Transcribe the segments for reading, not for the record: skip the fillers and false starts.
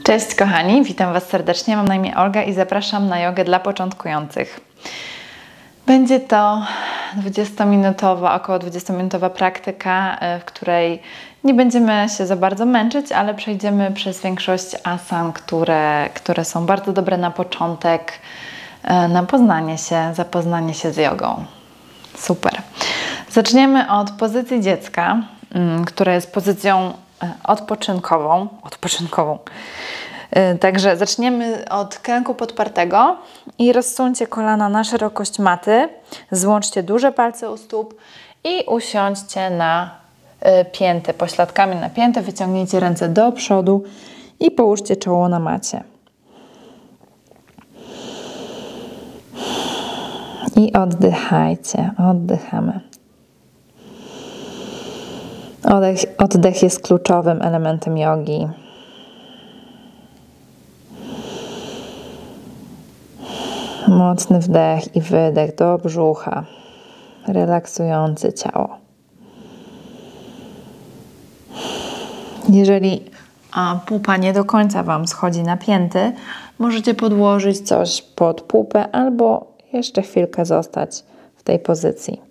Cześć kochani, witam Was serdecznie, mam na imię Olga i zapraszam na jogę dla początkujących. Będzie to 20-minutowa, około 20-minutowa praktyka, w której nie będziemy się za bardzo męczyć, ale przejdziemy przez większość asan, które są bardzo dobre na początek, na zapoznanie się z jogą. Super. Zaczniemy od pozycji dziecka, która jest pozycją odpoczynkową. Także zaczniemy od klęku podpartego i rozsuńcie kolana na szerokość maty. Złączcie duże palce u stóp i usiądźcie na pięty, pośladkami na pięty. Wyciągnijcie ręce do przodu i połóżcie czoło na macie. I oddychajcie, oddychamy. Oddech jest kluczowym elementem jogi. Mocny wdech i wydech do brzucha, relaksujący ciało. Jeżeli pupa nie do końca Wam schodzi na pięty, możecie podłożyć coś pod pupę albo jeszcze chwilkę zostać w tej pozycji.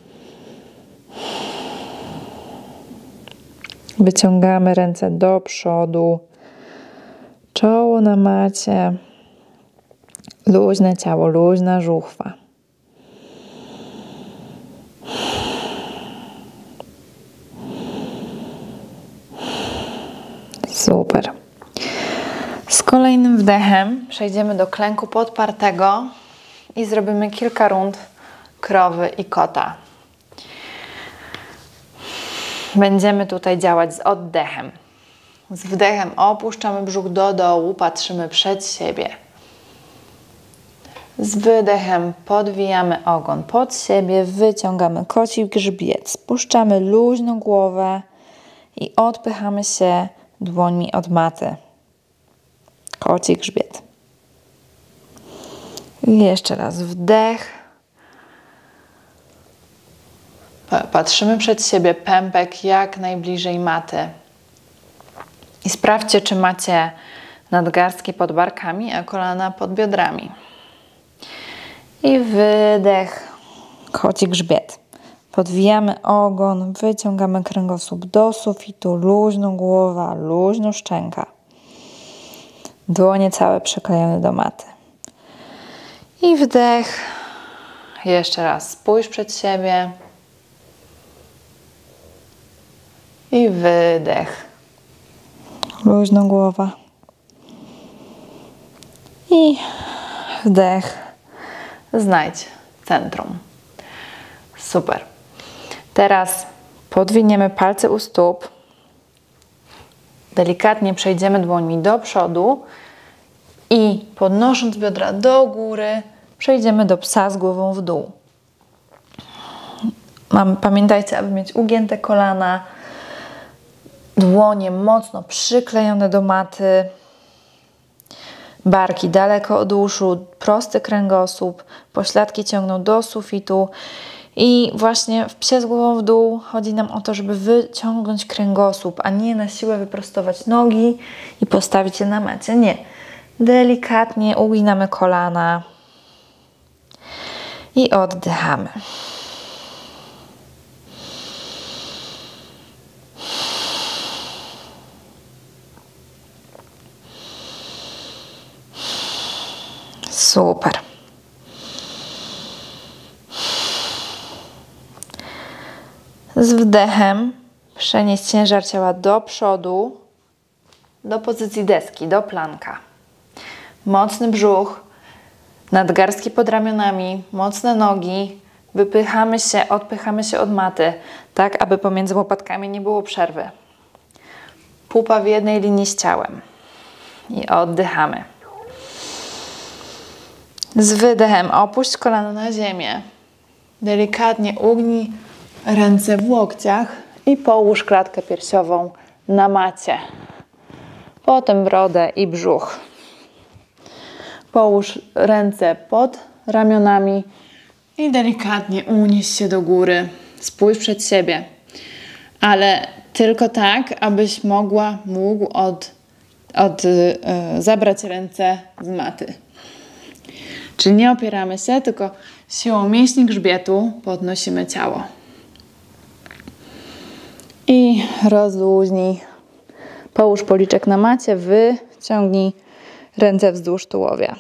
Wyciągamy ręce do przodu, czoło na macie, luźne ciało, luźna żuchwa. Super. Z kolejnym wdechem przejdziemy do klęku podpartego i zrobimy kilka rund krowy i kota. Będziemy tutaj działać z oddechem. Z wdechem opuszczamy brzuch do dołu, patrzymy przed siebie. Z wydechem podwijamy ogon pod siebie, wyciągamy koci grzbiet, spuszczamy luźno głowę i odpychamy się dłońmi od maty. Koci grzbiet. I jeszcze raz wdech. Patrzymy przed siebie, pępek jak najbliżej maty. I sprawdźcie, czy macie nadgarstki pod barkami, a kolana pod biodrami. I wydech, koci grzbiet. Podwijamy ogon, wyciągamy kręgosłup do sufitu, luźno głowa, luźno szczęka. Dłonie całe przyklejone do maty. I wdech. Jeszcze raz spójrz przed siebie. I wydech. Luźno głowa. I wdech. Znajdź centrum. Super. Teraz podwiniemy palce u stóp. Delikatnie przejdziemy dłońmi do przodu i podnosząc biodra do góry, przejdziemy do psa z głową w dół. Pamiętajcie, aby mieć ugięte kolana, dłonie mocno przyklejone do maty, barki daleko od uszu, prosty kręgosłup, pośladki ciągną do sufitu i właśnie w psie z głową w dół chodzi nam o to, żeby wyciągnąć kręgosłup, a nie na siłę wyprostować nogi i postawić je na macie. Nie. Delikatnie uginamy kolana i oddychamy. Super. Z wdechem przenieść ciężar ciała do przodu, do pozycji deski, do planka. Mocny brzuch, nadgarstki pod ramionami, mocne nogi. Wypychamy się, odpychamy się od maty, tak aby pomiędzy łopatkami nie było przerwy. Pupa w jednej linii z ciałem. I oddychamy. Z wydechem opuść kolano na ziemię. Delikatnie ugnij ręce w łokciach i połóż klatkę piersiową na macie. Potem brodę i brzuch. Połóż ręce pod ramionami i delikatnie unieś się do góry. Spójrz przed siebie. Ale tylko tak, abyś mógł zabrać ręce z maty. Czyli nie opieramy się, tylko siłą mięśni grzbietu podnosimy ciało. I rozluźnij. Połóż policzek na macie, wyciągnij ręce wzdłuż tułowia.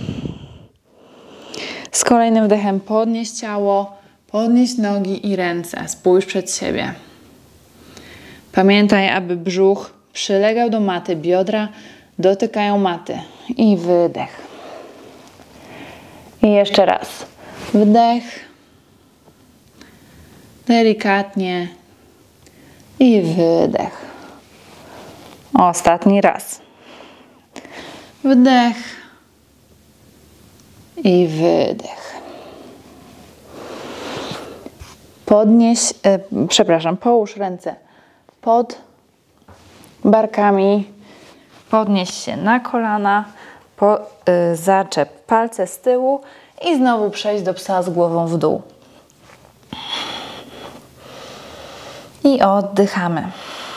Z kolejnym wdechem podnieś ciało, podnieś nogi i ręce. Spójrz przed siebie. Pamiętaj, aby brzuch przylegał do maty, biodra dotykają maty. I wydech. I jeszcze raz. Wdech. Delikatnie. I wydech. Ostatni raz. Wdech. I wydech. Połóż ręce pod barkami. Podnieś się na kolana. Zaczep palce z tyłu i znowu przejść do psa z głową w dół. I oddychamy.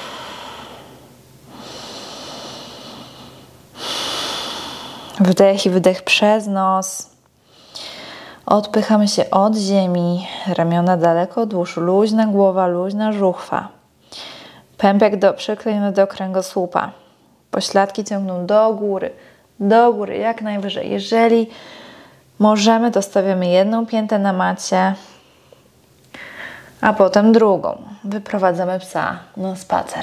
Wdech i wydech przez nos. Odpychamy się od ziemi. Ramiona daleko od uszu. Luźna głowa, luźna żuchwa. Pępek przyklejony do kręgosłupa. Pośladki ciągną do góry, jak najwyżej. Jeżeli możemy, to stawiamy jedną piętę na macie, a potem drugą. Wyprowadzamy psa na spacer.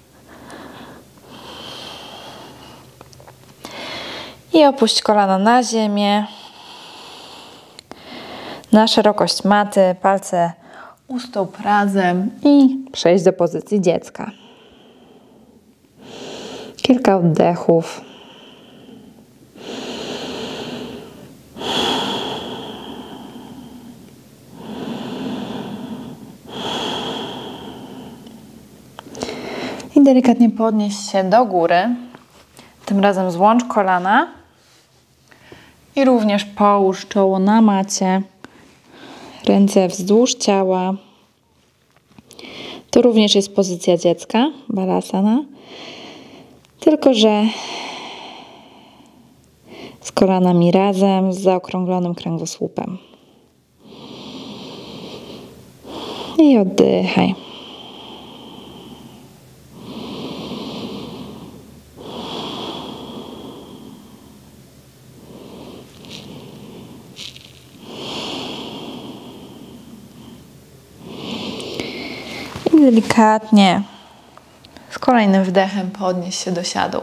I opuść kolana na ziemię. Na szerokość maty, palce u stóp razem i przejść do pozycji dziecka. Kilka oddechów. I delikatnie podnieś się do góry. Tym razem złącz kolana. I również połóż czoło na macie. Ręce wzdłuż ciała. To również jest pozycja dziecka, balasana. Tylko że z kolanami razem, z zaokrąglonym kręgosłupem. I oddychaj. I delikatnie z kolejnym wdechem podnieś się do siadu.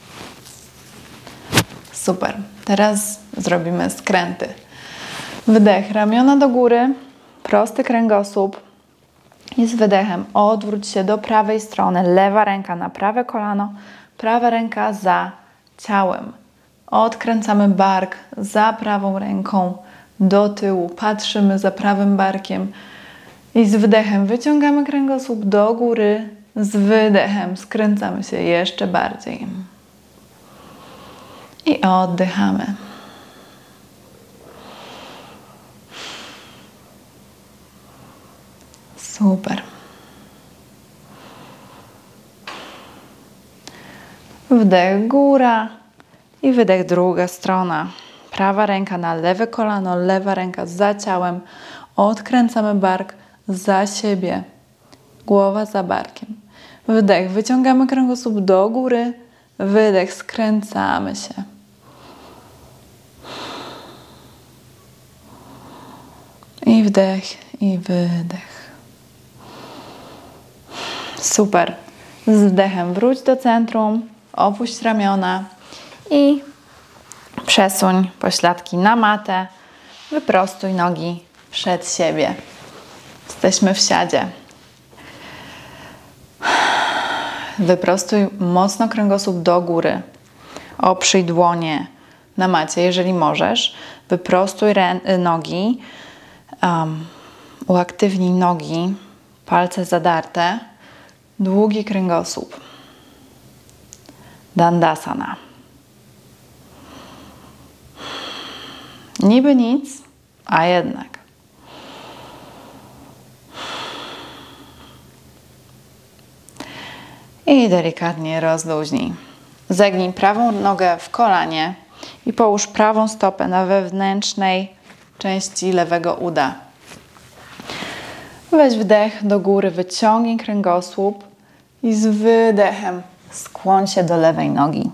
Super. Teraz zrobimy skręty. Wdech, ramiona do góry, prosty kręgosłup. I z wydechem odwróć się do prawej strony. Lewa ręka na prawe kolano, prawa ręka za ciałem. Odkręcamy bark za prawą ręką do tyłu. Patrzymy za prawym barkiem. I z wdechem wyciągamy kręgosłup do góry. Z wydechem skręcamy się jeszcze bardziej. I oddychamy. Super. Wdech góra i wydech druga strona. Prawa ręka na lewe kolano, lewa ręka za ciałem. Odkręcamy bark za siebie. Głowa za barkiem. Wdech, wyciągamy kręgosłup do góry. Wydech, skręcamy się. I wdech, i wydech. Super. Z wdechem wróć do centrum, opuść ramiona i przesuń pośladki na matę. Wyprostuj nogi przed siebie. Jesteśmy w siadzie. Wyprostuj mocno kręgosłup do góry. Oprzyj dłonie na macie, jeżeli możesz. Wyprostuj nogi. Uaktywnij nogi. Palce zadarte. Długi kręgosłup. Dandasana. Niby nic, a jednak. I delikatnie rozluźnij. Zegnij prawą nogę w kolanie i połóż prawą stopę na wewnętrznej części lewego uda. Weź wdech do góry, wyciągnij kręgosłup i z wydechem skłoń się do lewej nogi.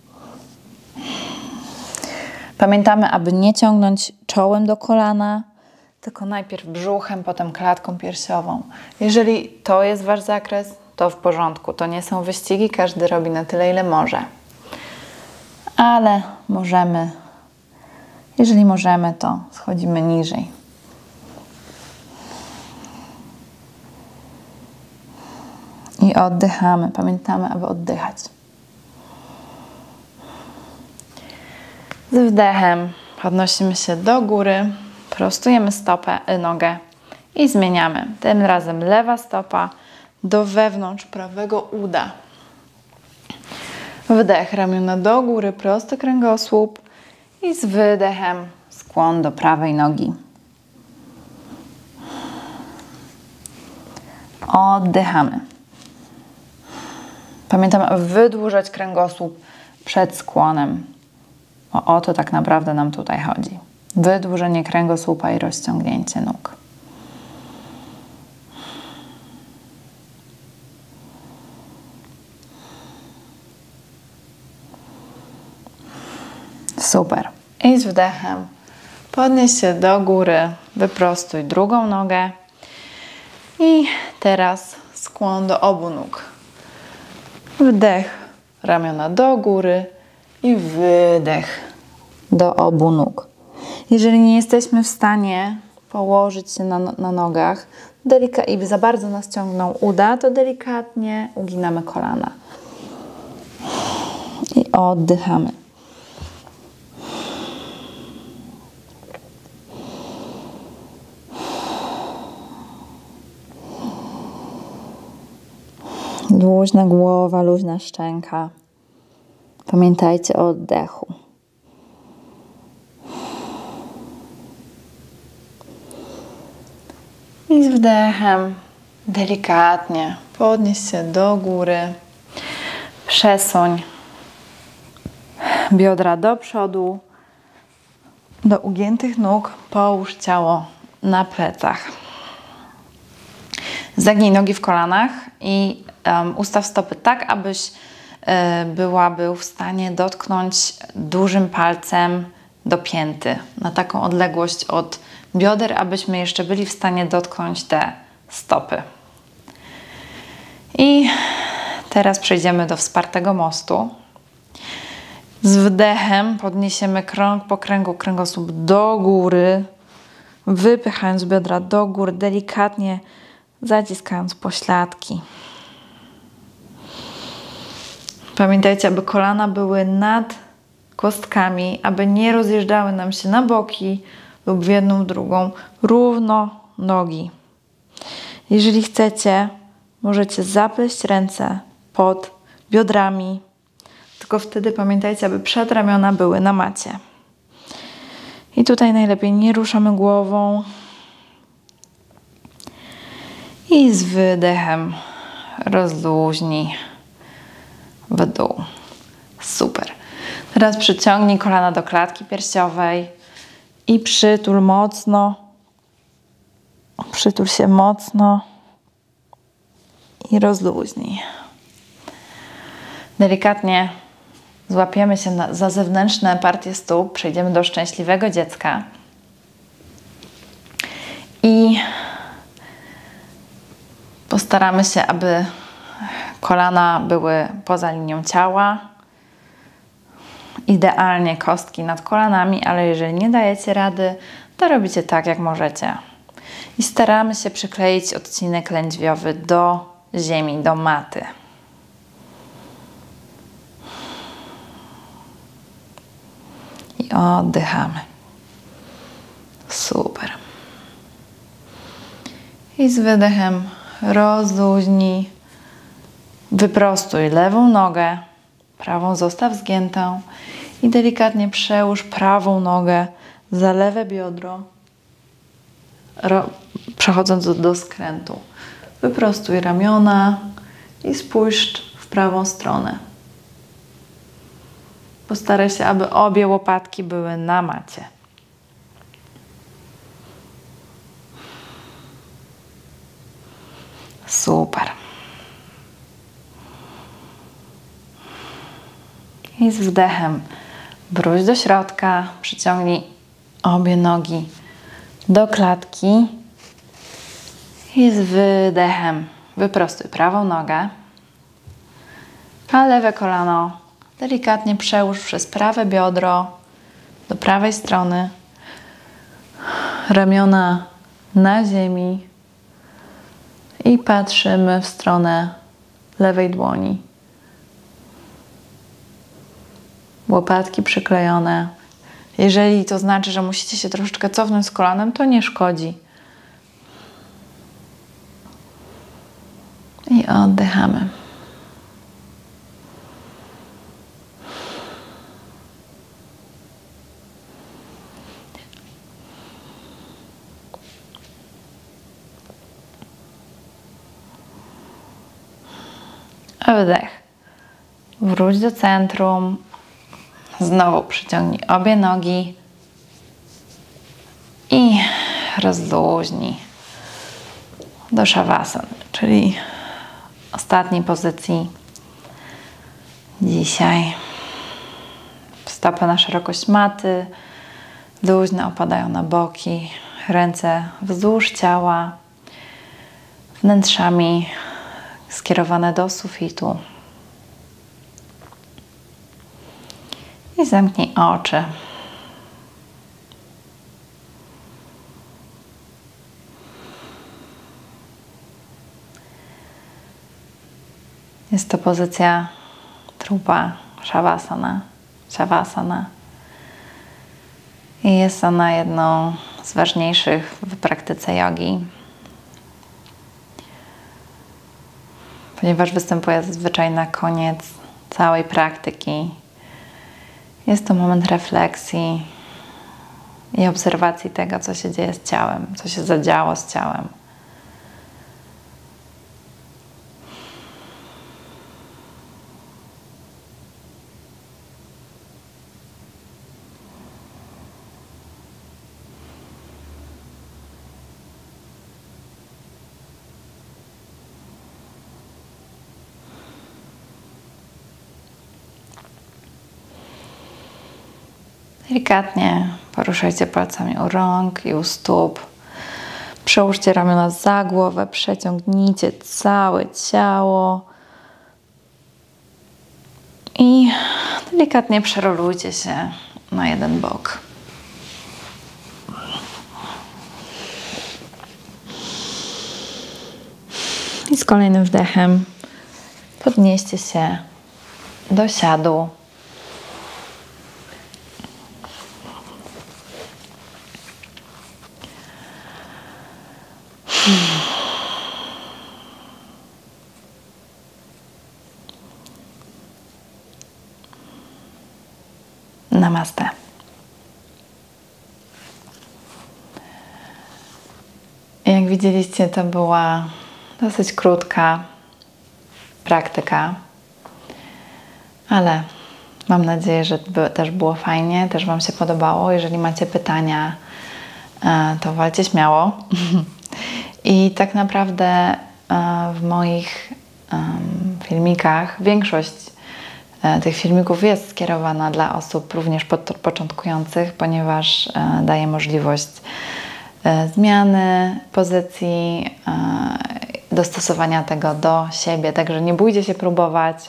Pamiętamy, aby nie ciągnąć czołem do kolana, tylko najpierw brzuchem, potem klatką piersiową. Jeżeli to jest Wasz zakres, to w porządku. To nie są wyścigi, każdy robi na tyle, ile może. Ale możemy, jeżeli możemy, to schodzimy niżej. I oddychamy. Pamiętamy, aby oddychać. Z wdechem podnosimy się do góry, prostujemy nogę i zmieniamy. Tym razem lewa stopa do wewnątrz prawego uda. Wdech, ramiona do góry, prosty kręgosłup i z wydechem skłon do prawej nogi. Oddychamy. Pamiętamy, aby wydłużać kręgosłup przed skłonem. O to tak naprawdę nam tutaj chodzi. Wydłużenie kręgosłupa i rozciągnięcie nóg. Super. I z wdechem podnieś się do góry, wyprostuj drugą nogę i teraz skłon do obu nóg. Wdech, ramiona do góry i wydech do obu nóg. Jeżeli nie jesteśmy w stanie położyć się na nogach i za bardzo nas ciągną uda, to delikatnie uginamy kolana. I oddychamy. Luźna głowa, luźna szczęka. Pamiętajcie o oddechu. I z wdechem delikatnie podnieś się do góry. Przesuń biodra do przodu, do ugiętych nóg. Połóż ciało na plecach. Zagnij nogi w kolanach i ustaw stopy tak, abyś był w stanie dotknąć dużym palcem do pięty. Na taką odległość od bioder, abyśmy jeszcze byli w stanie dotknąć te stopy. I teraz przejdziemy do wspartego mostu. Z wdechem podniesiemy krąg po kręgu, kręgosłup do góry, wypychając biodra do góry, delikatnie zaciskając pośladki. Pamiętajcie, aby kolana były nad kostkami, aby nie rozjeżdżały nam się na boki lub w jedną, w drugą. Równo nogi. Jeżeli chcecie, możecie zapleść ręce pod biodrami, tylko wtedy pamiętajcie, aby przedramiona były na macie. I tutaj najlepiej nie ruszamy głową. I z wydechem rozluźnij w dół. Super. Teraz przyciągnij kolana do klatki piersiowej i przytul mocno. Przytul się mocno i rozluźnij. Delikatnie złapiemy się za zewnętrzne partie stóp. Przejdziemy do szczęśliwego dziecka. I postaramy się, aby kolana były poza linią ciała. Idealnie kostki nad kolanami, ale jeżeli nie dajecie rady, to robicie tak, jak możecie. I staramy się przykleić odcinek lędźwiowy do ziemi, do maty. I oddychamy. Super. I z wydechem rozluźnij. Wyprostuj lewą nogę, prawą zostaw zgiętą i delikatnie przełóż prawą nogę za lewe biodro, przechodząc do skrętu. Wyprostuj ramiona i spójrz w prawą stronę. Postaraj się, aby obie łopatki były na macie. Super. I z wdechem wróć do środka, przyciągnij obie nogi do klatki i z wydechem wyprostuj prawą nogę, a lewe kolano delikatnie przełóż przez prawe biodro do prawej strony, ramiona na ziemi i patrzymy w stronę lewej dłoni. Łopatki przyklejone. Jeżeli to znaczy, że musicie się troszeczkę cofnąć z kolanem, to nie szkodzi. I oddychamy. Wdech. Wróć do centrum. Znowu przyciągnij obie nogi i rozluźnij do szawasany, czyli ostatniej pozycji dzisiaj. Stopy na szerokość maty, luźno opadają na boki, ręce wzdłuż ciała, wnętrzami skierowane do sufitu. I zamknij oczy. Jest to pozycja trupa Shavasana. I jest ona jedną z ważniejszych w praktyce jogi, ponieważ występuje zazwyczaj na koniec całej praktyki. Jest to moment refleksji i obserwacji tego, co się dzieje z ciałem, co się zadziało z ciałem. Delikatnie poruszajcie palcami u rąk i u stóp. Przełóżcie ramiona za głowę, przeciągnijcie całe ciało i delikatnie przerolujcie się na jeden bok. I z kolejnym wdechem podnieście się do siadu. Namaste. Jak widzieliście, to była dosyć krótka praktyka, ale mam nadzieję, że też było fajnie, też Wam się podobało. Jeżeli macie pytania, to walcie śmiało. I tak naprawdę w moich filmikach większość tych filmików jest skierowana dla osób również początkujących, ponieważ daje możliwość zmiany pozycji, dostosowania tego do siebie. Także nie bójcie się próbować,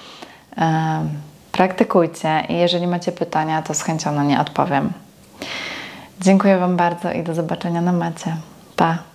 praktykujcie i jeżeli macie pytania, to z chęcią na nie odpowiem. Dziękuję Wam bardzo i do zobaczenia na macie. Pa!